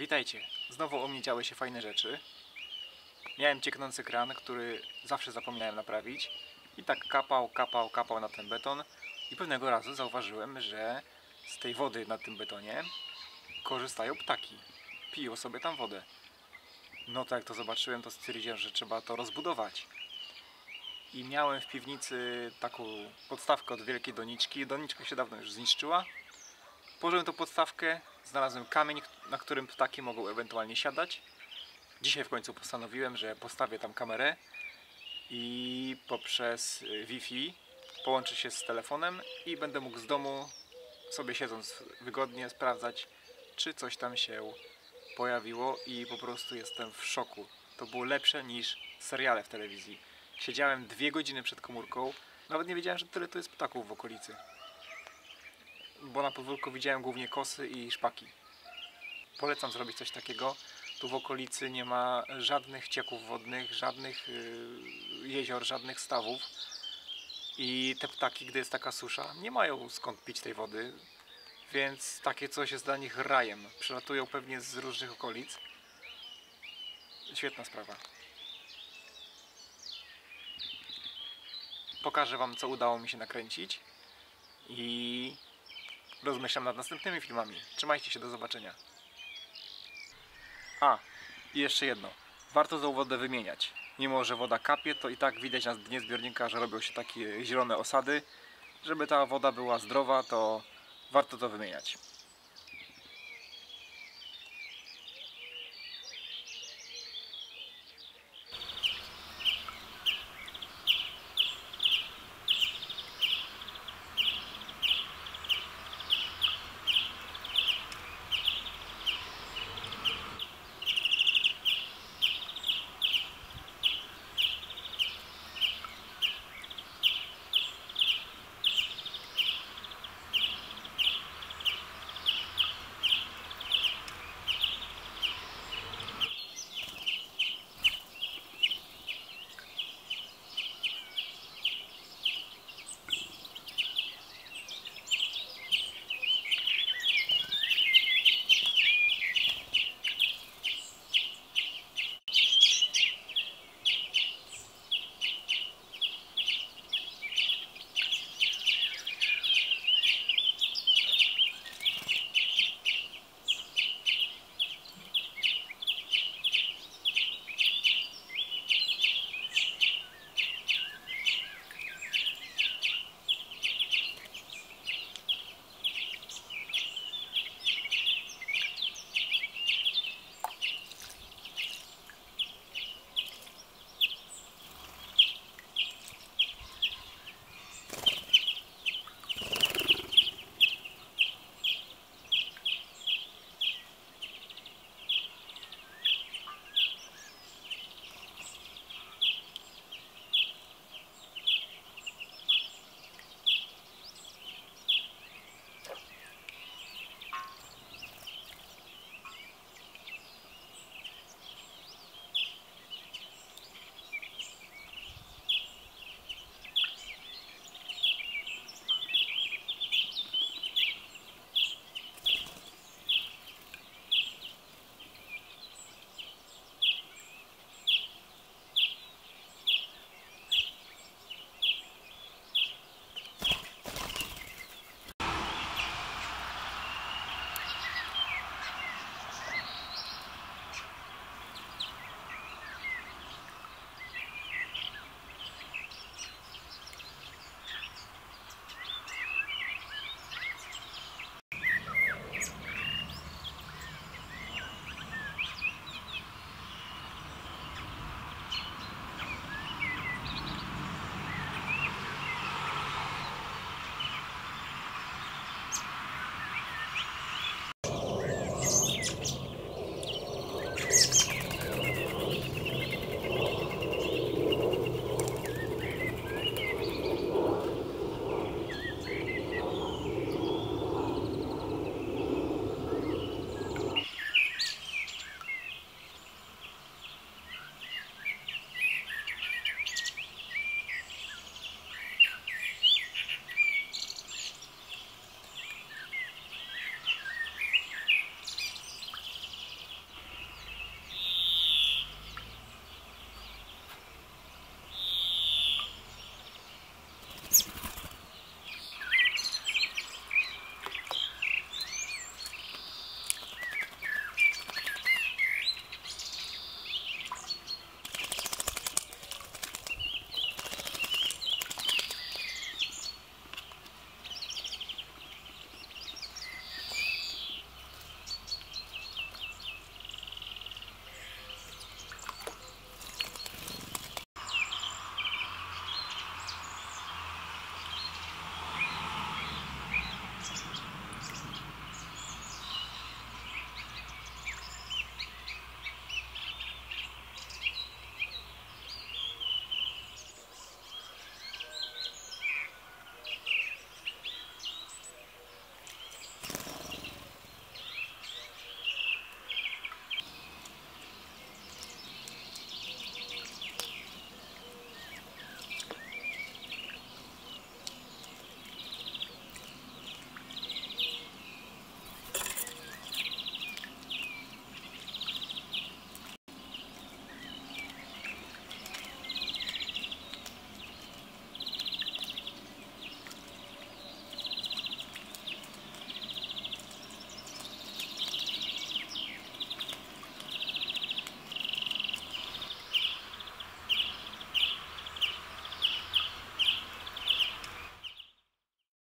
Witajcie! Znowu u mnie działy się fajne rzeczy. Miałem cieknący kran, który zawsze zapominałem naprawić. I tak kapał na ten beton. I pewnego razu zauważyłem, że z tej wody na tym betonie korzystają ptaki. Piją sobie tam wodę. No to jak to zobaczyłem, to stwierdziłem, że trzeba to rozbudować. I miałem w piwnicy taką podstawkę od wielkiej doniczki. Doniczka się dawno już zniszczyła. Położyłem tą podstawkę, znalazłem kamień, na którym ptaki mogą ewentualnie siadać. Dzisiaj w końcu postanowiłem, że postawię tam kamerę i poprzez Wi-Fi połączę się z telefonem i będę mógł z domu, sobie siedząc wygodnie, sprawdzać, czy coś tam się pojawiło, i po prostu jestem w szoku. To było lepsze niż seriale w telewizji. Siedziałem 2 godziny przed komórką, nawet nie wiedziałem, że tyle to jest ptaków w okolicy. Bo na podwórku widziałem głównie kosy i szpaki. Polecam zrobić coś takiego. Tu w okolicy nie ma żadnych cieków wodnych, żadnych jezior, żadnych stawów. I te ptaki, gdy jest taka susza, nie mają skąd pić tej wody. Więc takie coś jest dla nich rajem. Przylatują pewnie z różnych okolic. Świetna sprawa. Pokażę wam, co udało mi się nakręcić. I rozmyślam nad następnymi filmami. Trzymajcie się, do zobaczenia. I jeszcze jedno. Warto tą wodę wymieniać. Mimo że woda kapie, to i tak widać na dnie zbiornika, że robią się takie zielone osady. Żeby ta woda była zdrowa, to warto to wymieniać.